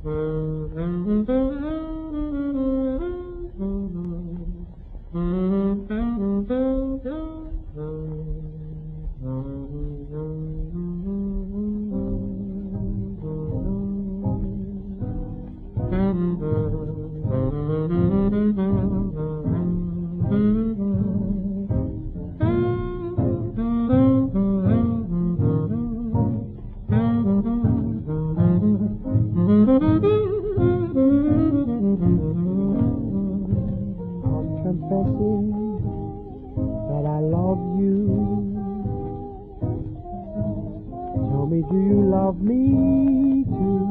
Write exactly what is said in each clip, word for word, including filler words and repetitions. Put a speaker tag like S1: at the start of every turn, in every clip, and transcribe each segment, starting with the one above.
S1: That I love you. Tell me, do you love me too?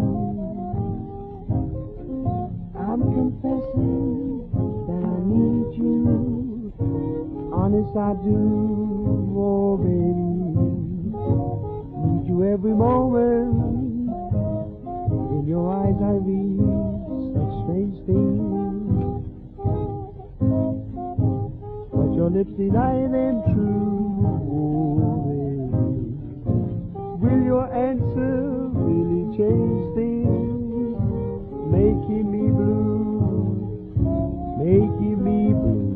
S1: I'm confessing that I need you. Honest I do, oh baby. Need you every moment. In your eyes I read such strange things. Your lips deny them true. Will your answer really change things? Making me blue, making me blue.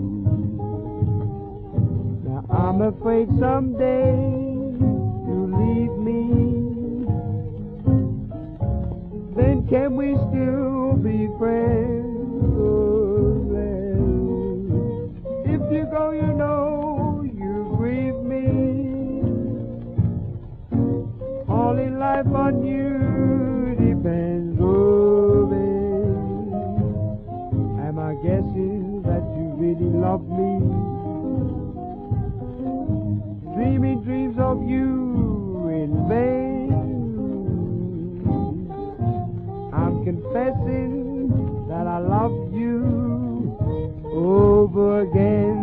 S1: Now I'm afraid someday you'll leave me. Then can we still be friends? You go, you know, you grieve me. All in life on you depends, oh babe. Am I guessing that you really love me? Dreaming dreams of you in vain. I'm confessing that I love you over again.